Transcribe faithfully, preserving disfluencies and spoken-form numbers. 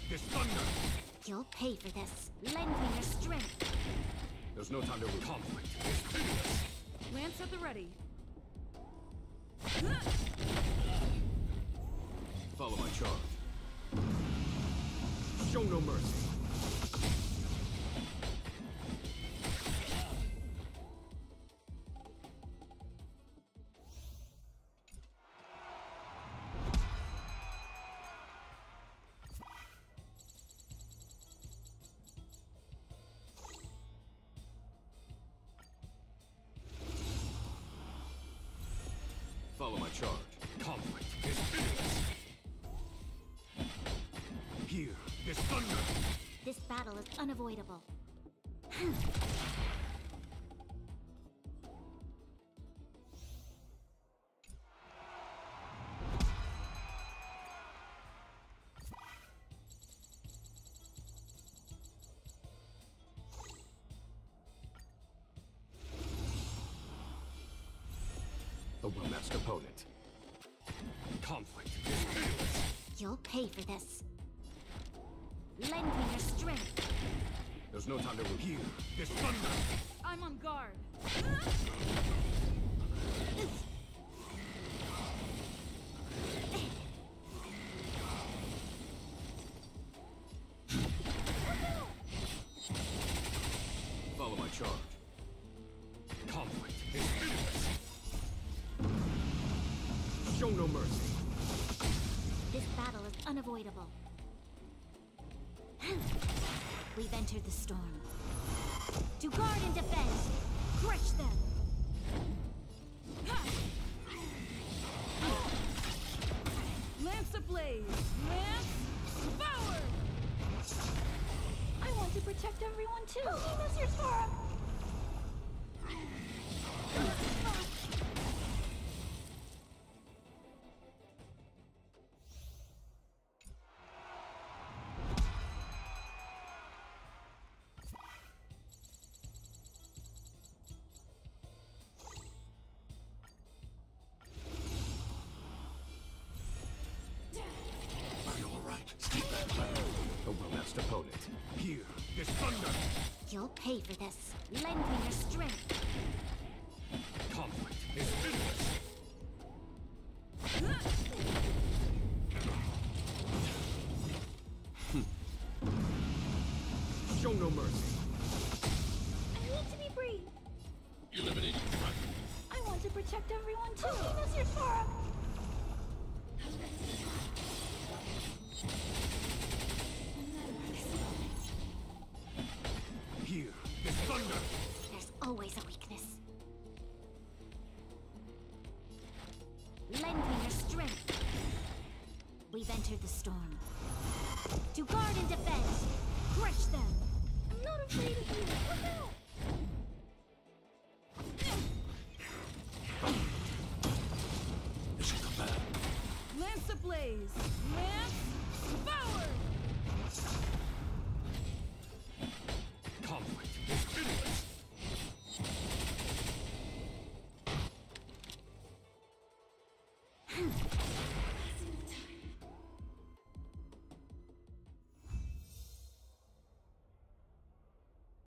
this thunder! You'll pay for this. Lend me your strength. There's no time to lose. Conflict is pitiless! Lance at the ready. Follow my charge. Show no mercy. Follow my charge. Conflict is pitiless! Here, this thunder! This battle is unavoidable. The well-matched opponent. Conflict is pitiless! You'll pay for this. Lend me your strength. There's no time to lose. Here, this thunder! I'm on guard. Follow my charge. Conflict is pitiless! Show no mercy! This battle is unavoidable. We've entered the storm. To guard and defend! Crush them! Lance ablaze! Lance forward! I want to protect everyone too! He knows yours for him! Are you alright? Keep that plan. The well-matched opponent. Here, this thunder! You'll pay for this. Lend me your strength. Conflict is pitiless! Show no mercy! I need to be free! Eliminating threat. I want to protect everyone too! He knows yours for him! Here, this thunder! There's always a weakness. Lend me your strength. We've entered the storm. To guard and defend! Crush them! I'm not afraid of you! Look out!